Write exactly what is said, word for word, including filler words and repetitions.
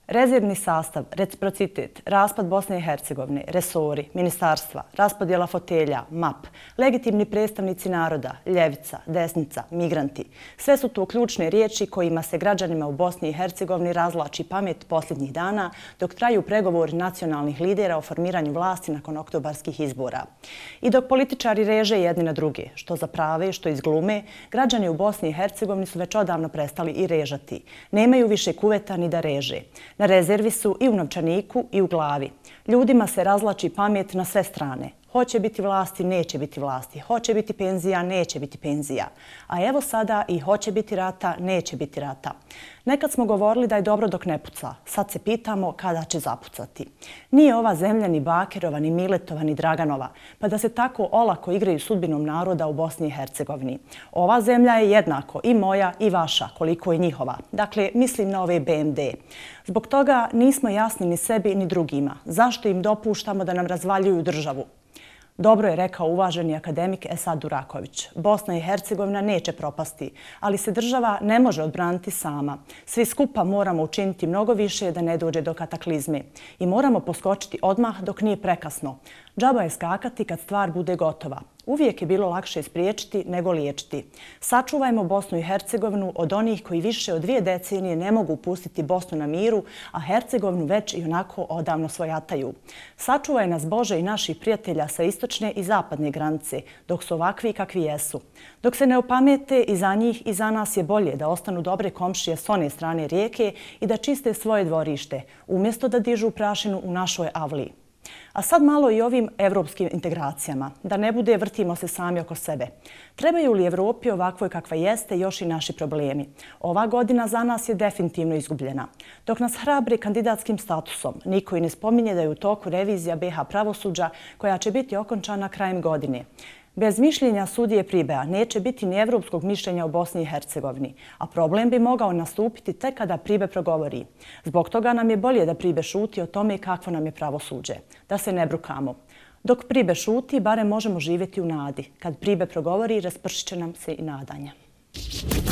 Rezervni sastav, reciprocitet, raspad Bosne i Hercegovine, resori, ministarstva, raspodjela fotelja, map, legitimni predstavnici naroda, ljevica, desnica, migranti. Sve su to ključne riječi kojima se građanima u Bosni i Hercegovini razvlači pamet posljednjih dana dok traju pregovori nacionalnih lidera o formiranju vlasti nakon oktobarskih izbora. I dok političari reže jedni na druge, što za prave, što iz glume, građani u Bosni i Hercegovini su već odavno prestali i režati. Nemaju više kuveta ni da reže. Na rezervi su i u novčaniku i u glavi. Ljudima se razvlači pamet na sve strane. Hoće biti vlasti, neće biti vlasti. Hoće biti penzija, neće biti penzija. A evo sada i hoće biti rata, neće biti rata. Nekad smo govorili da je dobro dok ne puca. Sad se pitamo kada će zapucati. Nije ova zemlja ni Bakerova, ni Miletova, ni Draganova, pa da se tako olako igraju sudbinom naroda u Bosni i Hercegovini. Ova zemlja je jednako i moja i vaša, koliko i njihova. Dakle, mislim na ove B M D. Zbog toga nismo jasni ni sebi ni drugima. Zašto im dopuštamo da nam razvaljuju državu? Dobro je rekao uvaženi akademik Esad Duraković. Bosna i Hercegovina neće propasti, ali se država ne može odbraniti sama. Svi skupa moramo učiniti mnogo više da ne dođe do kataklizme. I moramo poskočiti odmah dok nije prekasno. Džaba je skakati kad stvar bude gotova. Uvijek je bilo lakše spriječiti nego liječiti. Sačuvajmo Bosnu i Hercegovinu od onih koji više od dvije decenije ne mogu pustiti Bosnu na miru, a Hercegovinu već i onako odavno svojataju. Sačuvaj nas Bože i naših prijatelja sa istočne i zapadne granice, dok su ovakvi kakvi jesu. Dok se ne opamete, i za njih i za nas je bolje da ostanu dobre komšije s one strane rijeke i da čiste svoje dvorište, umjesto da dižu prašinu u našoj avliji. A sad malo i ovim evropskim integracijama, da ne bude vrtimo se sami oko sebe. Trebaju li Evropi ovakvoj kakva jeste još i naši problemi? Ova godina za nas je definitivno izgubljena. Dok nas hrabri kandidatskim statusom, niko i ne spominje da je u toku revizija B H pravosuđa koja će biti okončana krajem godine. Bez mišljenja sudije Pribea neće biti ni evropskog mišljenja o Bosni i Hercegovini, a problem bi mogao nastupiti tek kada Pribe progovori. Zbog toga nam je bolje da Pribe šuti o tome kakvo nam je pravosuđe, da se ne brukamo. Dok Pribe šuti, barem možemo živjeti u nadi. Kad Pribe progovori, raspršit će nam se i nadanja.